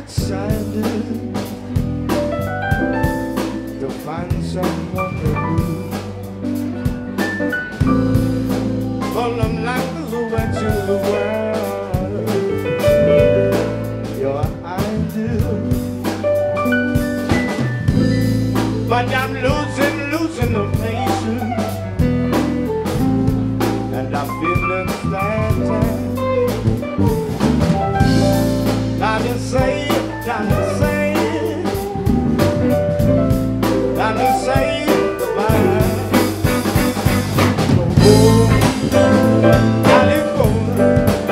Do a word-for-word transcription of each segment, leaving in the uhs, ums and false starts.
decided to find someone new. Well, I'm like the went to the world, your ideal. But I'm losing, losing the patience, and I'm feeling sad. Time to say it, time to say it, time to say goodbye. Oh, California.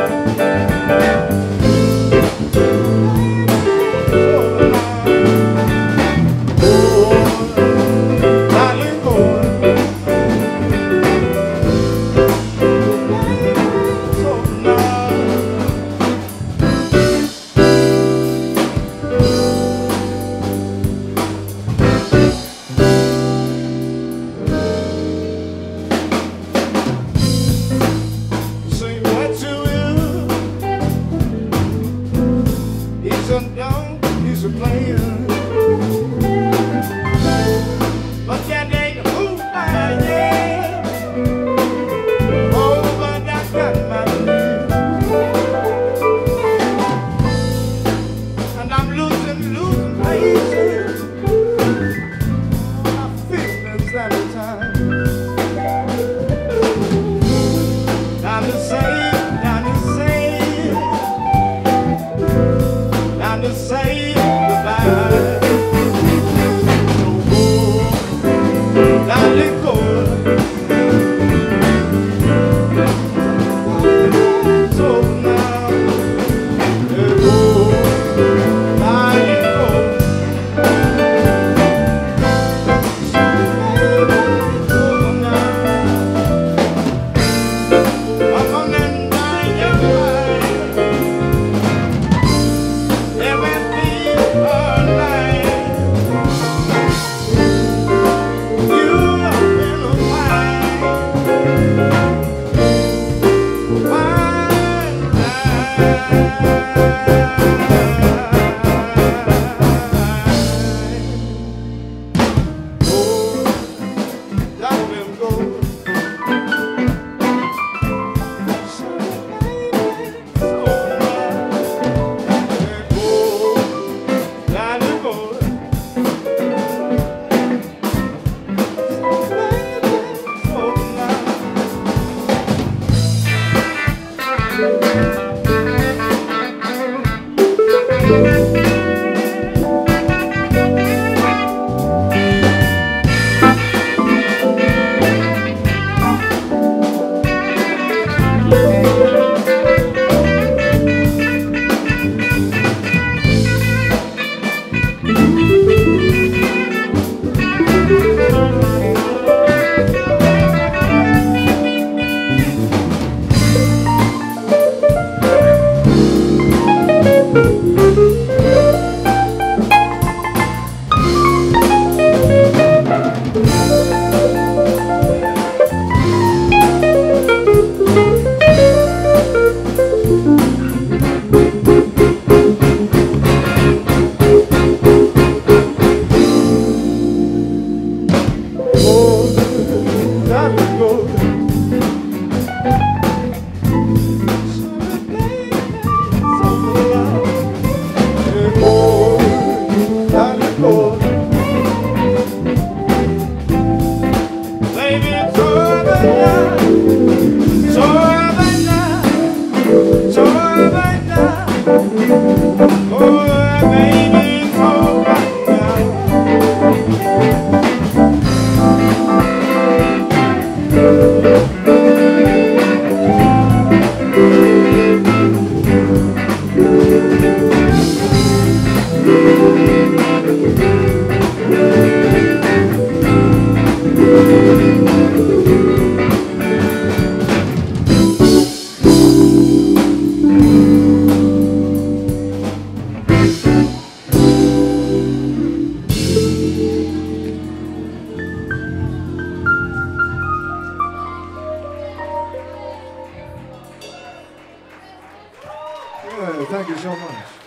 He's a player, but that ain't who I am. Oh, but I got my name, and I'm losing, losing patience. My feelings at the time. Time to say, time to say, time to say. Thank you so much.